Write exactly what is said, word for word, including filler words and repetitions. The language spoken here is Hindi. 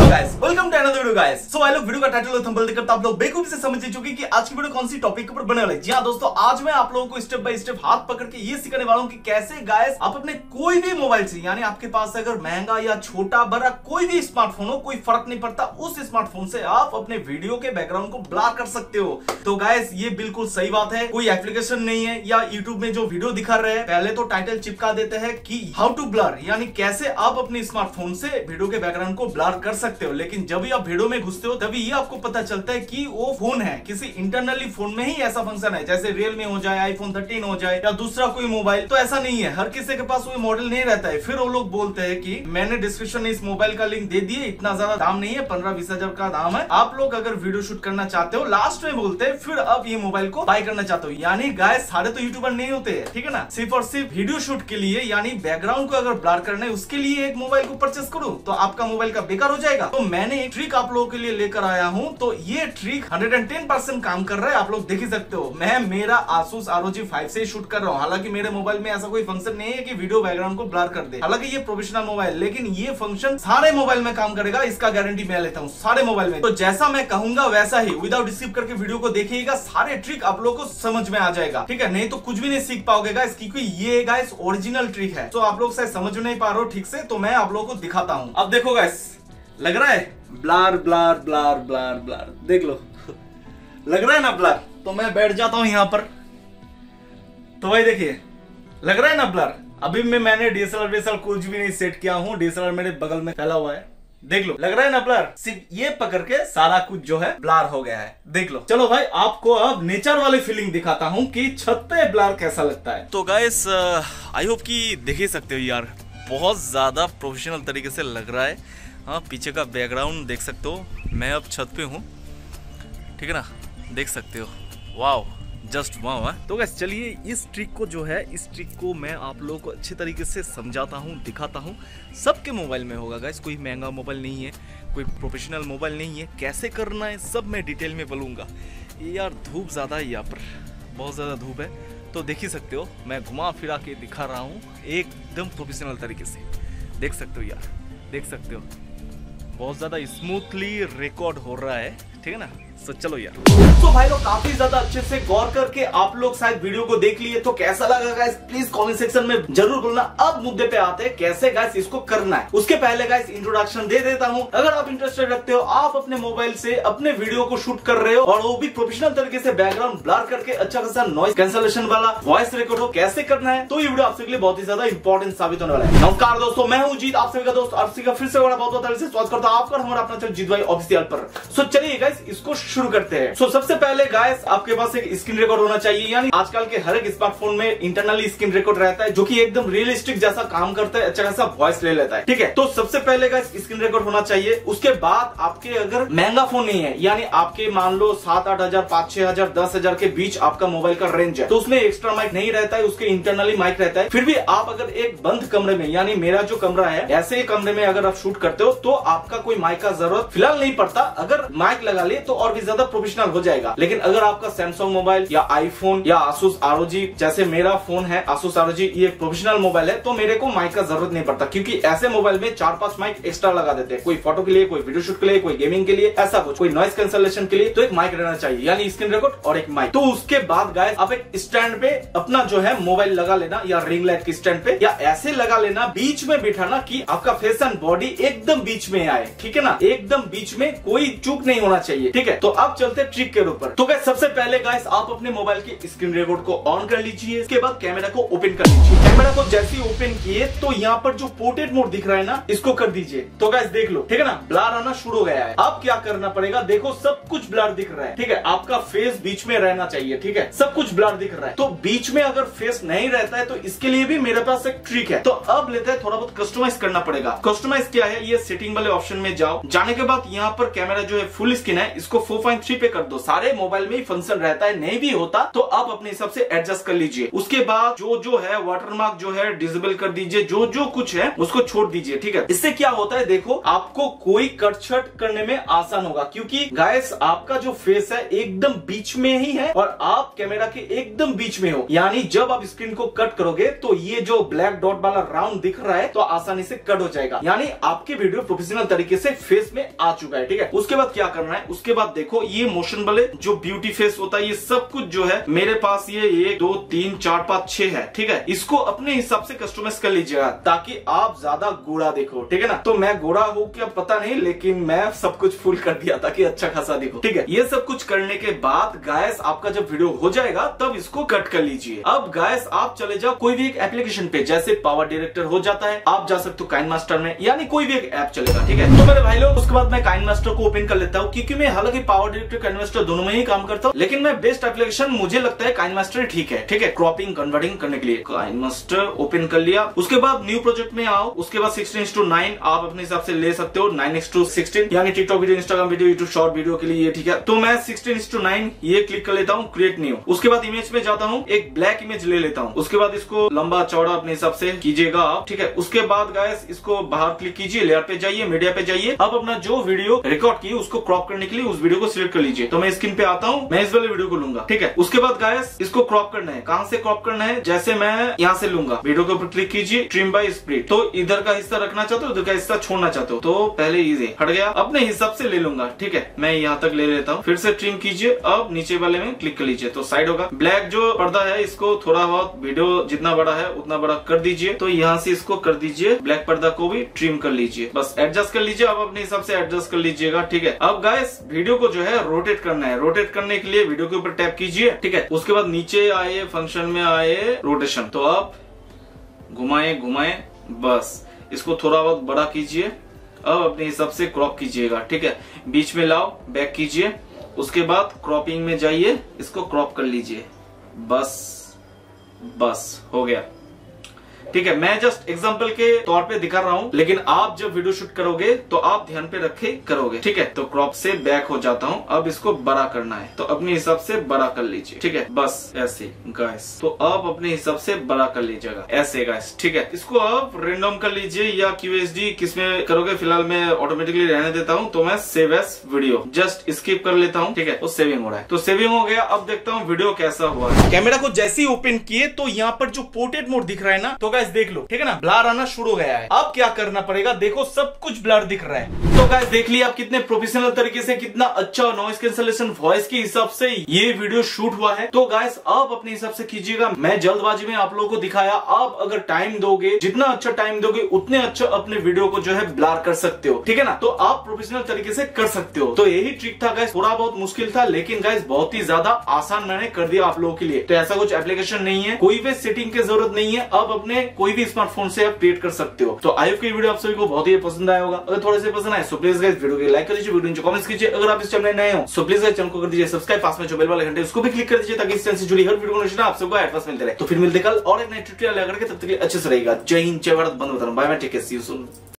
Guys, welcome to another video guys. So I लोग वीडियो का टाइटल और थंबनेल देखकर आप लोग बेखूबी से समझ चुके कि आज की वीडियो कौन सी टॉपिक के ऊपर बनने वाली है। जी हां दोस्तों, आज मैं आप लोगों को स्टेप बाय स्टेप हाथ पकड़ के ये सिखाने वाला हूं कि कैसे गाइस आप अपने कोई भी मोबाइल से, यानी आपके पास अगर महंगा या छोटा बड़ा कोई भी स्मार्टफोन हो, कोई फर्क नहीं पड़ता, उस स्मार्टफोन से आप अपने वीडियो के बैकग्राउंड को ब्लर कर सकते हो। तो गाइस ये बिल्कुल सही बात है, कोई एप्लीकेशन नहीं है या यूट्यूब में जो वीडियो दिखा रहे हैं पहले तो टाइटल चिपका देते हैं कि हाउ टू ब्लर, यानी कैसे आप अपने स्मार्टफोन से वीडियो के बैकग्राउंड को ब्लर कर सकते हो। लेकिन जब भी आप वीडियो में घुसते हो तभी ये आपको पता चलता है कि वो फोन है, किसी इंटरनली फोन में ही ऐसा फंक्शन है, जैसे रियलमी हो जाए, आईफोन थर्टीन हो जाए या दूसरा कोई मोबाइल। तो ऐसा नहीं है, हर किसी के पास वो मॉडल नहीं रहता है। फिर वो लोग बोलते हैं कि मैंने डिस्क्रिप्शन में इस मोबाइल का लिंक दे दिए, इतना ज्यादा दाम नहीं है, पंद्रह बीस हजार का दाम है, आप लोग अगर वीडियो शूट करना चाहते हो, लास्ट में बोलते हैं फिर आप ये मोबाइल को बाय करना चाहते हो। यानी गाइस सारे तो यूट्यूबर नहीं होते हैं, ठीक है ना। सिर्फ और सिर्फ वीडियो शूट के लिए, यानी बैकग्राउंड को अगर ब्लर करना है उसके लिए एक मोबाइल को परचेस करो तो आपका मोबाइल का बेकार हो जाएगा। तो मैंने एक ट्रिक आप लोगों के लिए लेकर आया हूं, तो ये ट्रिक एक सौ दस परसेंट काम कर रहा है, आप लोग देख ही सकते हो। मैं मेरा Asus R O G five से शूट कर रहा हूं, हालांकि मेरे मोबाइल में ऐसा कोई फंक्शन नहीं है कि वीडियो बैकग्राउंड को ब्लर कर दे। हालांकि ये प्रोफेशनल मोबाइल, लेकिन ये फंक्शन सारे मोबाइल में काम करेगा, इसका गारंटी मैं लेता हूं, सारे मोबाइल में। तो जैसा मैं कहूंगा वैसा ही विदाउट स्किप करके वीडियो को देखिएगा, सारे ट्रिक आप लोगों को समझ में आ जाएगा, ठीक है। नहीं तो कुछ भी नहीं सीख पाओगे गाइस, क्योंकि ये गाइस ओरिजिनल ट्रिक है। तो आप लोग शायद समझ नहीं पा रहे हो ठीक से, तो मैं आप लोगों को दिखाता हूं। अब देखो गाइस, लग रहा है blur blur blur blur blur, देख लो लग रहा है ना ब्लर। तो मैं बैठ जाता हूं यहां पर, तो भाई देखिए लग रहा है ना ब्लर। अभी मैं मैंने डीएसएलआर डीएसएलआर कुछ भी नहीं सेट किया हूं, डीएसएलआर मेरे बगल में फैला हुआ है, देख लो लग रहा है ना ब्लर। सिर्फ ये पकड़ के सारा कुछ जो है ब्लर हो गया है, देख लो। चलो भाई आपको अब नेचर वाली फीलिंग दिखाता हूं कि छत पे ब्लर कैसा लगता है। तो गाइस आई होप कि देख ही सकते हो यार, बहुत ज्यादा प्रोफेशनल तरीके से लग रहा है। हाँ, पीछे का बैकग्राउंड देख सकते हो, मैं अब छत पे हूँ, ठीक है ना, देख सकते हो। वाओ, जस्ट वाओ है। तो गाइस चलिए इस ट्रिक को जो है, इस ट्रिक को मैं आप लोगों को अच्छे तरीके से समझाता हूँ, दिखाता हूँ। सबके मोबाइल में होगा गाइस, कोई महंगा मोबाइल नहीं है, कोई प्रोफेशनल मोबाइल नहीं है। कैसे करना है सब मैं डिटेल में बोलूँगा। ये यार धूप ज़्यादा है यहाँ पर, बहुत ज़्यादा धूप है, तो देख ही सकते हो मैं घुमा फिरा के दिखा रहा हूँ एकदम प्रोफेशनल तरीके से, देख सकते हो यार, देख सकते हो बहुत ज़्यादा स्मूथली रिकॉर्ड हो रहा है, ठीक है ना। तो चलो यार, तो भाई लोग काफी ज्यादा अच्छे से गौर करके आप लोग शायद वीडियो को देख लिए, तो कैसा लगा गाइस प्लीज कमेंट सेक्शन में जरूर बोलना। अब मुद्दे पे आते हैं कैसे गाइस इसको करना है। उसके पहले गाइस इंट्रोडक्शन दे देता हूं। अगर आप इंटरेस्टेड रखते हो, आप अपने मोबाइल से अपने वीडियो को शूट कर रहे हो और वो भी प्रोफेशनल तरीके से बैकग्राउंड ब्लर करके अच्छा खासा नॉइज कैंसलेशन वाला वॉइस रिकॉर्ड हो, कैसे करना है, तो ये वीडियो आपके लिए बहुत ही ज्यादा इंपॉर्टेंट साबित होने वाला है। नमस्कार दोस्तों, मैं हूं जीत, आप सभी का दोस्त, और फिर से बड़ा बहुत बहुत स्वागत करता हूं आपका हमारा अपना चैनल जीत भाई ऑफिशियल पर। सो चलिए गाइस इसको शुरू करते हैं। सो सबसे पहले गाइस आपके पास एक स्क्रीन रिकॉर्ड होना चाहिए, यानी आजकल के हर एक स्मार्टफोन में इंटरनली स्क्रीन रिकॉर्ड रहता है, जो कि एकदम रियलिस्टिक जैसा काम करता है, अच्छा खासा वॉइस ले लेता है, ठीक है। तो सबसे पहले गाइस स्क्रीन रिकॉर्ड होना चाहिए। उसके बाद आपके अगर महंगा फोन नहीं है, यानी आपके मान लो सात आठ हजार पांच छह हजार दस हजार के बीच आपका मोबाइल का रेंज है, तो उसमें एक्स्ट्रा माइक नहीं रहता है, उसके इंटरनली माइक रहता है। फिर भी आप अगर एक बंद कमरे में, यानी मेरा जो कमरा है, ऐसे कमरे में अगर आप शूट करते हो तो आपका कोई माइक का जरूरत फिलहाल नहीं पड़ता। अगर माइक लगा ले तो और भी ज्यादा प्रोफेशनल हो जाएगा। लेकिन अगर आपका सैमसंग मोबाइल या आईफोन या Asus R O G, जैसे मेरा फोन है Asus R O G, ये प्रोफेशनल मोबाइल है, तो मेरे को माइक का जरूरत नहीं पड़ता, क्योंकि ऐसे मोबाइल में चार पांच माइक एक्स्ट्रा लगा देते हैं, कोई फोटो के लिए, कोई वीडियो शूट के लिए, कोई गेमिंग के लिए, ऐसा कुछ, कोई नॉइज कैंसलेशन के लिए, तो एक माइक रहना चाहिए, यानी स्क्रीन रिकॉर्ड और एक माइक। तो उसके बाद गाइस आप एक स्टैंड पे अपना जो है मोबाइल लगा लेना, या रिंग लाइट के स्टैंड पे, या ऐसे लगा लेना, बीच में बिठाना कि आपका फेस एंड बॉडी एकदम बीच में आए, ठीक है ना, एकदम बीच में, कोई चूक नहीं होना चाहिए, ठीक है। तो अब चलते ट्रिक के ऊपर। तो गाइस सबसे पहले गाइस आप अपने मोबाइल के स्क्रीन रिकॉर्ड को ऑन कर लीजिए। इसके बाद कैमरा को ओपन कर लीजिए। कैमरा को जैसे ही ओपन किए तो यहाँ पर जो पोर्ट्रेट मोड दिख रहा है ना, इसको कर दीजिए। तो गाइस देख लो, ठीक है ना, ब्लर आना शुरू हो गया है। अब क्या करना पड़ेगा, देखो सब कुछ ब्लर दिख रहा है, ठीक है। आपका फेस बीच में रहना चाहिए, ठीक है, सब कुछ ब्लर दिख रहा है। तो बीच में अगर फेस नहीं रहता है तो इसके लिए भी मेरे पास एक ट्रिक है। तो अब लेते हैं, थोड़ा बहुत कस्टमाइज करना पड़ेगा। कस्टमाइज क्या है, ये सेटिंग वाले ऑप्शन में जाओ। जाने के बाद यहाँ पर कैमरा जो है फुल स्क्रीन है इसको फोर पॉइंट थ्री पे कर दो। सारे मोबाइल में ही फंक्शन रहता है, नहीं भी होता तो आप अपने हिसाब से एडजस्ट कर लीजिए। उसके बाद जो जो है वाटरमार्क जो है डिसेबल कर दीजिए, जो जो कुछ है उसको छोड़ दीजिए, ठीक है। इससे क्या होता है देखो, आपको कोई कट छट करने में आसान होगा, क्योंकि गाइस आपका जो फेस है एकदम बीच में ही है और आप कैमरा के एकदम बीच में हो, यानी जब आप स्क्रीन को कट करोगे तो ये जो ब्लैक डॉट वाला राउंड दिख रहा है तो आसानी से कट हो जाएगा, यानी आपके वीडियो प्रोफेशनल तरीके से फेस में आ चुका है, ठीक है। उसके बाद क्या करना है, उसके बाद देखो ये मोशन वाले जो ब्यूटी फेस होता है ये सब कुछ जो है मेरे पास ये एक दो तीन चार पांच छह है, ठीक है। इसको अपने हिसाब से कस्टमाइज कर लीजिएगा ताकि आप ज्यादा गोरा देखो, ठीक है ना। तो मैं गोरा हूँ क्या पता नहीं, लेकिन मैं सब कुछ फुल कर दिया ताकि अच्छा खासा दिखो, ठीक है। ये सब कुछ करने के बाद गाइस आपका जब वीडियो हो जाएगा तब इसको कट कर लीजिए। अब गाइस आप चले जाओ कोई भी एक एप्लीकेशन पे, जैसे पावर डायरेक्टर हो जाता है, आप जा सकते हो काइनमास्टर में, यानी कोई भी एक ऐप चलेगा, ठीक है। तो मेरे भाई लोग उसके बाद मैं काइनमास्टर को ओपन कर लेता हूँ, क्योंकि मैं हालांकि पावर डायरेक्टर काइनमास्टर दोनों में ही काम करता हूँ, लेकिन मैं बेस्ट एप्लीकेशन मुझे लगता है काइनमास्टर ठीक है, ठीक है, क्रॉपिंग कन्वर्टिंग करने के लिए। काइनमास्टर ओपन कर लिया, उसके बाद न्यू प्रोजेक्ट में आओ, उसके बाद सिक्सटीन इज टू नाइन आप अपने हिसाब से ले सकते हो, नाइन इज टू सिक्सटीन यानी TikTok video, Instagram video, YouTube short video के लिए, ठीक है। तो मैं सिक्सटीन इज टू नाइन ये क्लिक कर लेता हूँ, क्रिएट न्यू। उसके बाद इमेज में जाता हूँ, एक ब्लैक इमेज ले लेता हूँ, उसके बाद इसको लंबा चौड़ा अपने हिसाब से कीजिएगा आप, ठीक है। उसके बाद गाइस इसको बाहर क्लिक कीजिए, लेयर पे जाइए, मीडिया पे जाइए। अब अपना जो वीडियो रिकॉर्ड की उसको क्रॉप करने के लिए उस वीडियो को सिलेक्ट कर लीजिए। तो मैं स्क्रीन पे आता हूँ, मैं इस वाले वीडियो को लूंगा, ठीक है। उसके बाद गाइस इसको क्रॉप करना है, कहां से क्रॉप करना है, जैसे मैं यहाँ से लूंगा, वीडियो के ऊपर क्लिक कीजिए, ट्रिम बाय स्प्लिट। तो इधर का हिस्सा रखना चाहते हो, उधर का हिस्सा छोड़ना चाहते हो, तो पहले इसे हट गया, अपने हिसाब से ले लूंगा, ठीक है। मैं यहाँ तक ले लेता हूँ, फिर से ट्रिम कीजिए, अब नीचे वाले में क्लिक कर लीजिए तो साइड होगा। ब्लैक जो पर्दा है इसको थोड़ा बहुत वीडियो जितना बड़ा है उतना बड़ा कर दीजिए, तो यहाँ से इसको कर दीजिए, ब्लैक पर्दा को भी ट्रिम कर लीजिए, बस एडजस्ट कर लीजिए, अब अपने हिसाब से एडजस्ट कर लीजिएगा, ठीक है। अब गाइस वीडियो को जो है रोटेट करना है, रोटेट करने के लिए वीडियो के ऊपर टैप कीजिए, ठीक है। उसके बाद नीचे आए, फंक्शन में आए रोटेशन, तो आप घुमाए घुमाए, बस इसको थोड़ा बहुत बड़ा कीजिए, अब अपने हिसाब से क्रॉप कीजिएगा, ठीक है। बीच में लाओ, बैक कीजिए, उसके बाद क्रॉपिंग में जाइए, इसको क्रॉप कर लीजिए, बस बस हो गया, ठीक है। मैं जस्ट एग्जांपल के तौर पे दिखा रहा हूँ, लेकिन आप जब वीडियो शूट करोगे तो आप ध्यान पे रखे करोगे, ठीक है। तो क्रॉप से बैक हो जाता हूँ, अब इसको बड़ा करना है तो अपने हिसाब से बड़ा कर लीजिए, ठीक है, बस ऐसे गाइस। तो आप अपने हिसाब से बड़ा कर लीजिएगा ऐसे गाइस, ठीक है। इसको आप रेंडम कर लीजिए या क्यूएसडी किसमें करोगे, फिलहाल मैं ऑटोमेटिकली रहने देता हूँ, तो मैं save as video just skip कर लेता हूँ, ठीक है। तो सेविंग हो रहा है, तो सेविंग हो गया। अब देखता हूँ वीडियो कैसा हुआ है। कैमरा को जैसे ही ओपन किए तो यहाँ पर जो पोर्ट्रेट मोड दिख रहा है ना, तो देख लो, ठीक है ना, ब्लर आना शुरू हो गया है। अब क्या करना पड़ेगा, देखो सब कुछ ब्लर दिख रहा है। तो गाइस देख लिया आप कितने प्रोफेशनल तरीके से, कितना अच्छा नॉइस कैंसलेशन वॉइस के हिसाब से ये वीडियो शूट हुआ है। तो गाइस आप अपने हिसाब से कीजिएगा, मैं जल्दबाजी में आप लोगों को दिखाया, आप अगर टाइम दोगे, जितना अच्छा टाइम दोगे उतने अच्छा अपने वीडियो को जो है ब्लर कर सकते हो, ठीक है ना। तो आप प्रोफेशनल तरीके से कर सकते हो। तो यही ट्रिक था गाइस, थोड़ा बहुत मुश्किल था, लेकिन गाइस बहुत ही ज्यादा आसान मैंने कर दिया आप लोगों के लिए। तो ऐसा कुछ एप्लीकेशन नहीं है, कोई भी सेटिंग की जरूरत नहीं है, अब अपने कोई भी स्मार्टफोन से आप क्रिएट कर सकते हो। तो आई होप की वीडियो आप सभी को बहुत ही पसंद आया होगा। अगर थोड़े से पसंद आए सो प्लीज गाइस वीडियो को लाइक कर दीजिए, वीडियो नीचे कमेंट्स कीजिए। अगर आप इस चैनल में नए हो सो प्लीज गाइस चैनल को कर दीजिए सब्सक्राइब, पास में जो बेल वाला घंटे उसको भी क्लिक कर दीजिए ताकि इस चैनल से जुड़ी हर वीडियो को नोटिफिकेशन आप सबको एडवांस मिलते रहे। तो फिर मिलते कल और एक नई ट्यूटोरियल लेकर के, तब तक के लिए अच्छे से रहेगा। जय हिंद, जय भारत, बंद मातरम, bye bye, take care, see you soon.